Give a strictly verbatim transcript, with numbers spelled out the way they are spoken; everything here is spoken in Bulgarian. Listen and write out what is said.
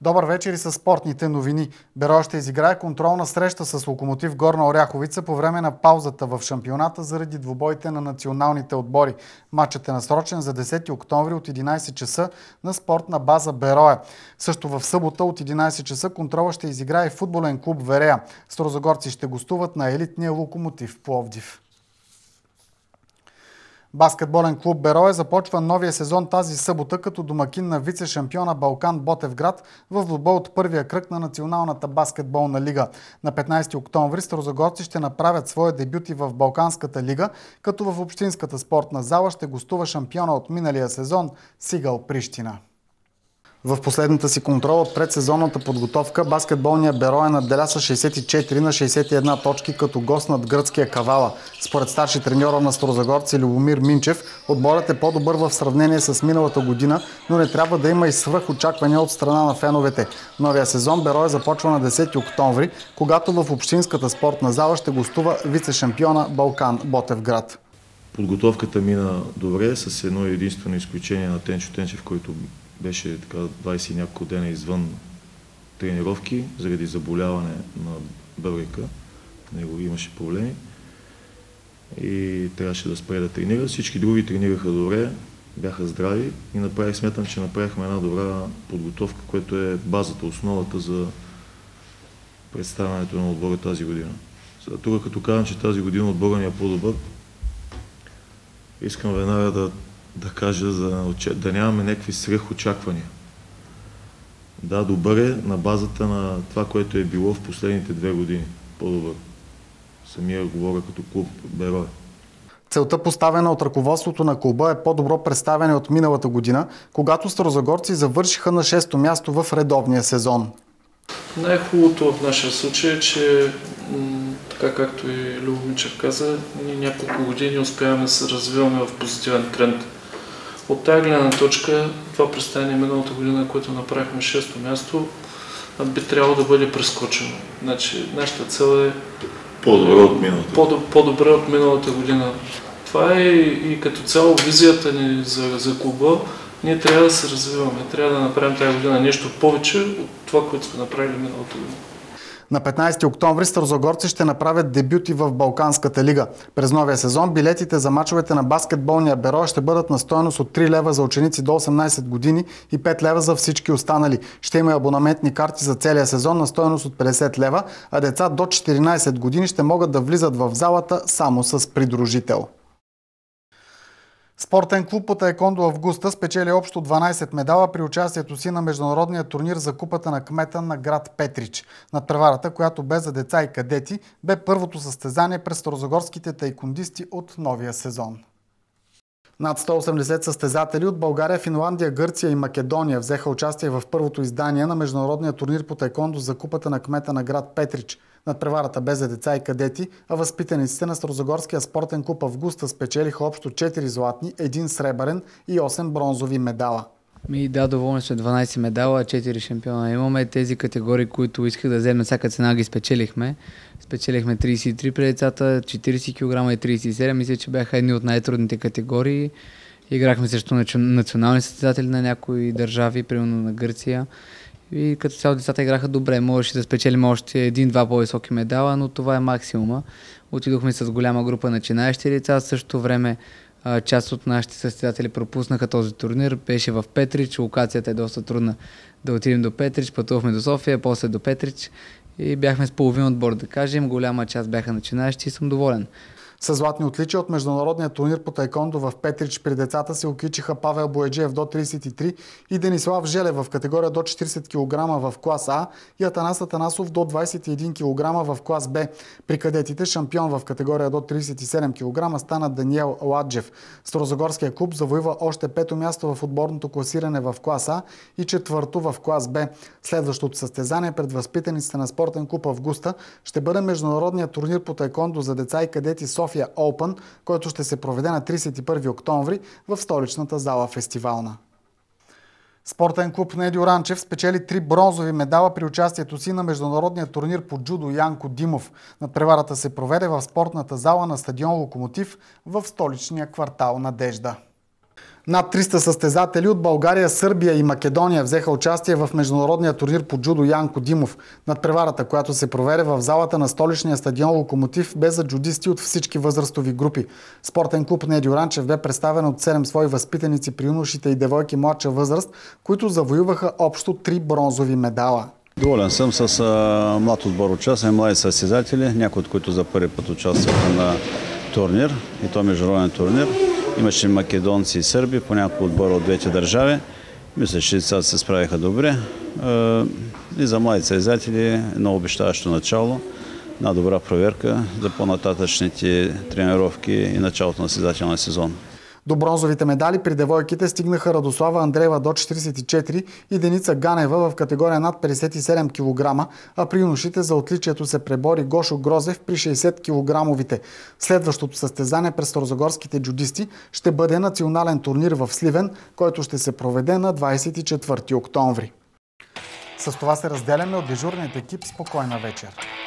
Добър вечер и с спортните новини. Берое ще изиграе контролна среща с Локомотив Горна Оряховица по време на паузата в шампионата заради двубоите на националните отбори. Матчът е насрочен за десети октомври от единайсет часа на спортна база Берое. Също в събота от единайсет часа контрола ще изиграе футболен клуб Верея. Старозагорци ще гостуват на елитния Локомотив Пловдив. Баскетболен клуб Берое започва новия сезон тази събота като домакин на вице-шампиона Балкан Ботевград в двубой от първия кръг на Националната баскетболна лига. На петнайсети октомври старозагорци ще направят своя дебют и в Балканската лига, като в общинската спортна зала ще гостува шампиона от миналия сезон Сигъл Прищина. В последната си контрол от предсезонната подготовка баскетболния Берое надделя с шейсет и четири на шейсет и една точки като гост над гръцкия Кавала. Според старши треньора на старозагорци Любомир Минчев, отборът е по-добър в сравнение с миналата година, но не трябва да има и свръх очаквания от страна на феновете. Новия сезон Берое започва на десети октомври, когато в общинската спортна зала ще гостува вице-шампиона Балкан Ботевград. Подготовката мина добре, с едно единствено изключение на Тенчо Тенчев, който беше така двайсет и няколко дена извън тренировки, заради заболяване на бъбрека. Него имаше проблеми и трябваше да спре да тренира. Всички други тренираха добре, бяха здрави и направих, смятам, че направихме една добра подготовка, което е базата, основата за представянето на отбора тази година. Тук като казвам, че тази година отбора ни е по-добър, искам веднага да да кажа, за да нямаме някакви свръхочаквания. Да, добър е на базата на това, което е било в последните две години. По-добър. Самия говоря като клуб Берое. Целта, поставена от ръководството на клуба, е по-добро представяне от миналата година, когато старозагорци завършиха на шесто място в редовния сезон. Най-хубавото в нашия случай е, че така както и Любомичев каза, ние няколко години успяваме да се развиваме в позитивен тренд. От тази гледна точка, това представяне миналата година, което направихме шесто място, би трябвало да бъде прескочено. Значи, нашата цел е по-добре от миналата. По-добре от миналата година. Това е и като цяло визията ни за, за клуба. Ние трябва да се развиваме, трябва да направим тази година нещо повече от това, което сме направили миналата година. На петнайсети октомври старозагорци ще направят дебюти в Балканската лига. През новия сезон билетите за мачовете на баскетболния Берое ще бъдат на стойност от три лева за ученици до осемнайсет години и пет лева за всички останали. Ще има абонаментни карти за целия сезон на стойност от петдесет лева, а деца до четиринайсет години ще могат да влизат в залата само с придружител. Спортен клуб по таеквондо Августа спечели общо дванайсет медала при участието си на международния турнир за купата на кмета на град Петрич. Надпреварата, която бе за деца и кадети, бе първото състезание през старозагорските таеквондисти от новия сезон. Над сто и осемдесет състезатели от България, Финландия, Гърция и Македония взеха участие в първото издание на международния турнир по таеквондо за купата на кмета на град Петрич. Надпреварата бе за деца и кадети, а възпитаниците на Старозагорския спортен клуб Августа спечелиха общо четири златни, един сребърен и осем бронзови медала. Ми да, доволни сме, дванайсет медала, четири шампиона имаме. Тези категории, които исках да вземем всяка цена, ги спечелихме. Спечелихме трийсет и три при децата, четирийсет килограма и трийсет и седем. Мисля, че бяха едни от най-трудните категории. Играхме срещу национални състезатели на някои държави, примерно на Гърция. И като цяло децата играха добре. Можеше да спечелим още един-два по-високи медала, но това е максимума. Отидохме с голяма група начинаещи деца. В същото време част от нашите състезатели пропуснаха този турнир. Беше в Петрич. Локацията е доста трудна да отидем до Петрич. Пътувахме до София, после до Петрич и бяхме с половин отбор, да кажем. Голяма част бяха начинаещи и съм доволен. Със златни отличия от международния турнир по таеквондо в Петрич при децата се окичиха Павел Бояджиев до трийсет и три и Денислав Желев в категория до четирийсет килограма в клас А и Атанас Атанасов до двайсет и един килограма в клас Б. При кадетите шампион в категория до трийсет и седем килограма стана Даниел Ладжев. Старозагорския клуб завоюва още пето място в отборното класиране в клас А и четвърто в клас Б. Следващото състезание пред възпитаниците на спортен клуб Августа ще бъде международният турнир по таеквондо за деца и кадети София Open, който ще се проведе на трийсет и първи октомври в столичната зала Фестивална. Спортен клуб Недю Ранчев спечели три бронзови медала при участието си на международния турнир по джудо Янко Димов. Надпреварата се проведе в спортната зала на стадион Локомотив в столичния квартал Надежда. Над триста състезатели от България, Сърбия и Македония взеха участие в международния турнир по джудо Янко Димов. Надпреварата, която се проведе в залата на столичния стадион Локомотив, бе за джудисти от всички възрастови групи. Спортен клуб Недю Ранчев бе представен от седем свои възпитаници при юношите и девойки младша възраст, които завоюваха общо три бронзови медала. Доволен съм с а, млад отбор участия, млади състезатели, някои от които за първи път участваха на турнир, и то международен турнир. Имаше македонци и сърби, по няколко отбора от двете държави. Мисля, че децата се справиха добре. И за млади състезатели едно обещаващо начало, една добра проверка за по-нататъчните тренировки и началото на състезателния сезон. До бронзовите медали при девойките стигнаха Радослава Андреева до четиридесет и четири и Деница Ганева в категория над петдесет и седем килограма, а при юношите за отличието се пребори Гошо Грозев при шейсет килограмовите. Следващото състезание през старозагорските джудисти ще бъде национален турнир в Сливен, който ще се проведе на двадесет и четвърти октомври. С това се разделяме от дежурният екип. Спокойна вечер!